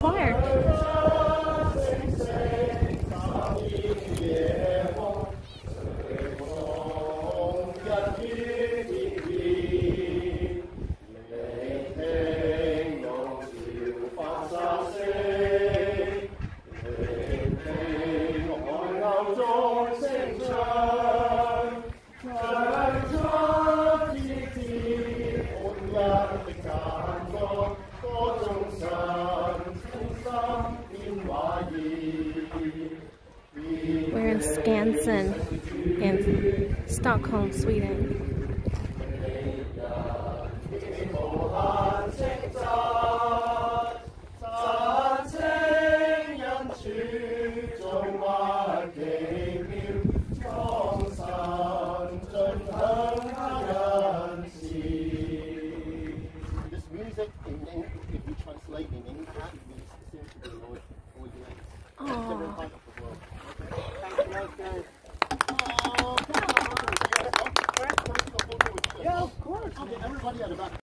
choir. We're in Skansen in Stockholm, Sweden. This music, if you translate in English, it means essentially all your legs. Different part of the world. Okay. Oh, come on. Yeah, of course. Okay, everybody at the back.